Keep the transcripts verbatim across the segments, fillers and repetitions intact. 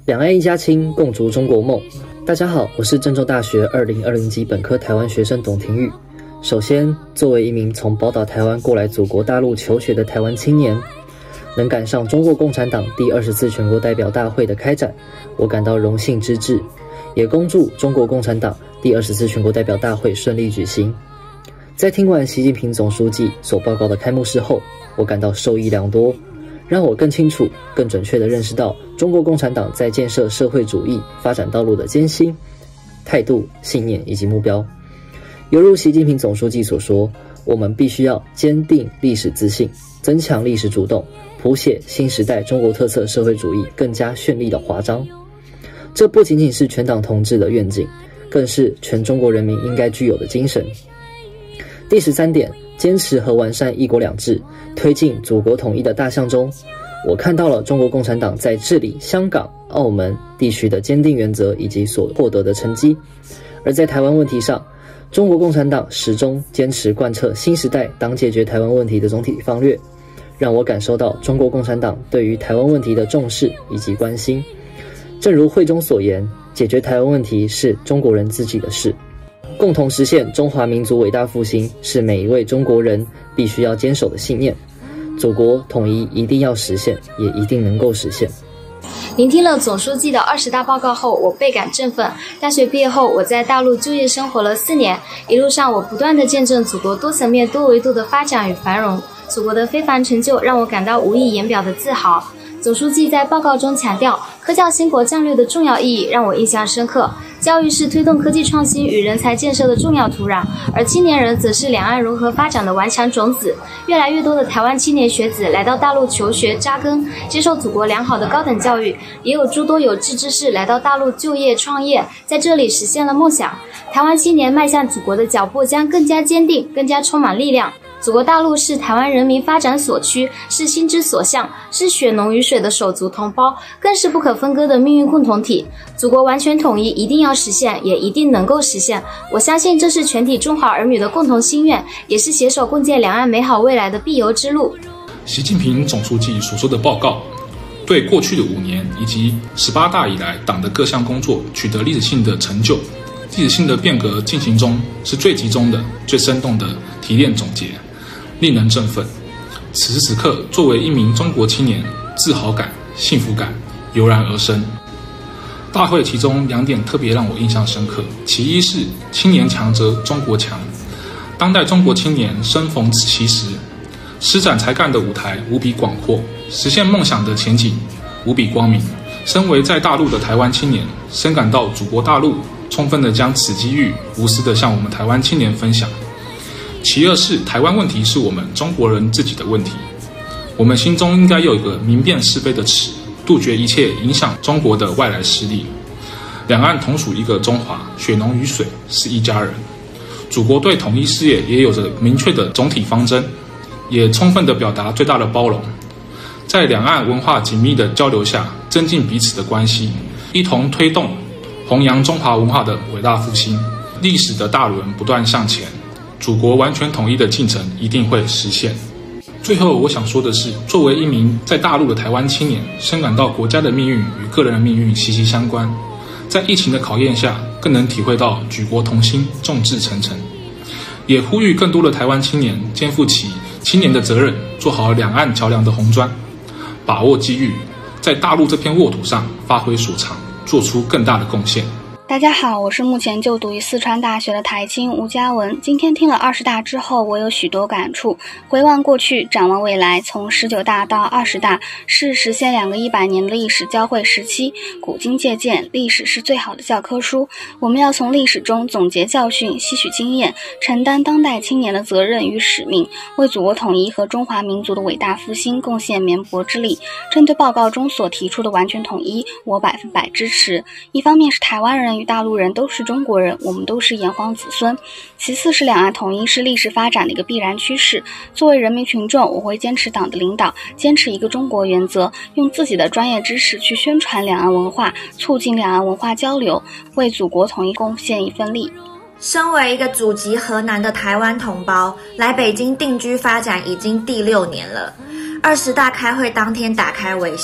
两岸一家亲，共筑中国梦。大家好，我是郑州大学二零二零级本科台湾学生董庭玉。首先，作为一名从宝岛台湾过来祖国大陆求学的台湾青年，能赶上中国共产党第二十次全国代表大会的开展，我感到荣幸之至，也恭祝中国共产党第二十次全国代表大会顺利举行。在听完习近平总书记所报告的开幕式后，我感到受益良多，让我更清楚、更准确地认识到中国共产党在建设社会主义发展道路的艰辛、态度、信念以及目标。犹如习近平总书记所说，我们必须要坚定历史自信，增强历史主动，谱写新时代中国特色社会主义更加绚丽的华章。这不仅仅是全党同志的愿景，更是全中国人民应该具有的精神。第十三点，坚持和完善一国两制，推进祖国统一的大项中，我看到了中国共产党在治理香港、澳门地区的坚定原则以及所获得的成绩。而在台湾问题上，中国共产党始终坚持贯彻新时代当解决台湾问题的总体方略，让我感受到中国共产党对于台湾问题的重视以及关心。正如会中所言，解决台湾问题是中国人自己的事，共同实现中华民族伟大复兴是每一位中国人必须要坚守的信念。祖国统一一定要实现，也一定能够实现。 聆听了总书记的二十大报告后，我倍感振奋。大学毕业后，我在大陆就业生活了四年，一路上我不断地见证祖国多层面多维度的发展与繁荣，祖国的非凡成就让我感到无以言表的自豪。总书记在报告中强调科教兴国战略的重要意义，让我印象深刻。教育是推动科技创新与人才建设的重要土壤，而青年人则是两岸融合发展的顽强种子。越来越多的台湾青年学子来到大陆求学扎根，接受祖国良好的高等教育，也有诸多有志之士来到大陆就业创业，在这里实现了梦想。台湾青年迈向祖国的脚步将更加坚定，更加充满力量。祖国大陆是台湾人民发展所趋，是心之所向，是血浓于水的手足同胞，更是不可分割的命运共同体。祖国完全统一一定要实现，也一定能够实现。我相信这是全体中华儿女的共同心愿，也是携手共建两岸美好未来的必由之路。 习近平总书记所说的报告，对过去的五年以及十八大以来党的各项工作取得历史性的成就，历史性的变革进行中，是最集中的、最生动的提炼总结，令人振奋。此时此刻，作为一名中国青年，自豪感、幸福感油然而生。大会其中两点特别让我印象深刻，其一是青年强则中国强。当代中国青年生逢其时，施展才干的舞台无比广阔，实现梦想的前景无比光明。身为在大陆的台湾青年，深感到祖国大陆充分地将此机遇无私地向我们台湾青年分享。其二是台湾问题是我们中国人自己的问题，我们心中应该有一个明辨是非的尺，杜绝一切影响中国的外来势力。两岸同属一个中华，血浓于水，是一家人。祖国对统一事业也有着明确的总体方针，也充分地表达最大的包容。在两岸文化紧密的交流下，增进彼此的关系，一同推动弘扬中华文化的伟大复兴。历史的大轮不断向前，祖国完全统一的进程一定会实现。最后我想说的是，作为一名在大陆的台湾青年，深感到国家的命运与个人的命运息息相关，在疫情的考验下，更能体会到举国同心，众志成城。也呼吁更多的台湾青年肩负起青年的责任，做好两岸桥梁的红砖，把握机遇，在大陆这片沃土上发挥所长，做出更大的贡献。 大家好，我是目前就读于四川大学的台青吴嘉文。今天听了二十大之后，我有许多感触。回望过去，展望未来，从十九大到二十大，是实现两个一百年的历史交汇时期。古今借鉴，历史是最好的教科书。我们要从历史中总结教训，吸取经验，承担当代青年的责任与使命，为祖国统一和中华民族的伟大复兴贡献绵薄之力。针对报告中所提出的完全统一，我百分百支持。一方面是台湾人与大陆人都是中国人，我们都是炎黄子孙。其次是两岸统一是历史发展的一个必然趋势。作为人民群众，我会坚持党的领导，坚持一个中国原则，用自己的专业知识去宣传两岸文化，促进两岸文化交流，为祖国统一贡献一份力。 身为一个祖籍河南的台湾同胞，来北京定居发展已经第六年了。二十大开会当天打开微信，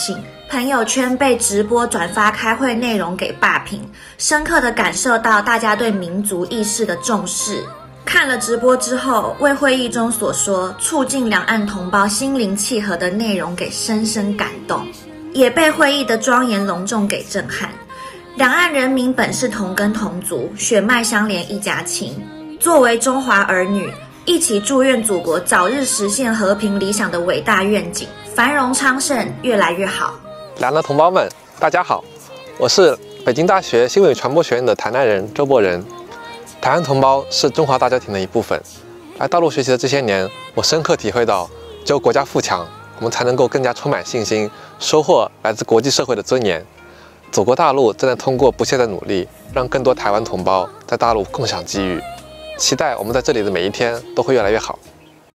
朋友圈被直播转发开会内容给霸屏，深刻地感受到大家对民族意识的重视。看了直播之后，为会议中所说促进两岸同胞心灵契合的内容给深深感动，也被会议的庄严隆重给震撼。两岸人民本是同根同族，血脉相连一家亲。作为中华儿女，一起祝愿祖国早日实现和平理想的伟大愿景，繁荣昌盛，越来越好。 两岸同胞们，大家好，我是北京大学新闻与传播学院的台南人周博仁。台湾同胞是中华大家庭的一部分。来大陆学习的这些年，我深刻体会到，只有国家富强，我们才能够更加充满信心，收获来自国际社会的尊严。祖国大陆正在通过不懈的努力，让更多台湾同胞在大陆共享机遇。期待我们在这里的每一天都会越来越好。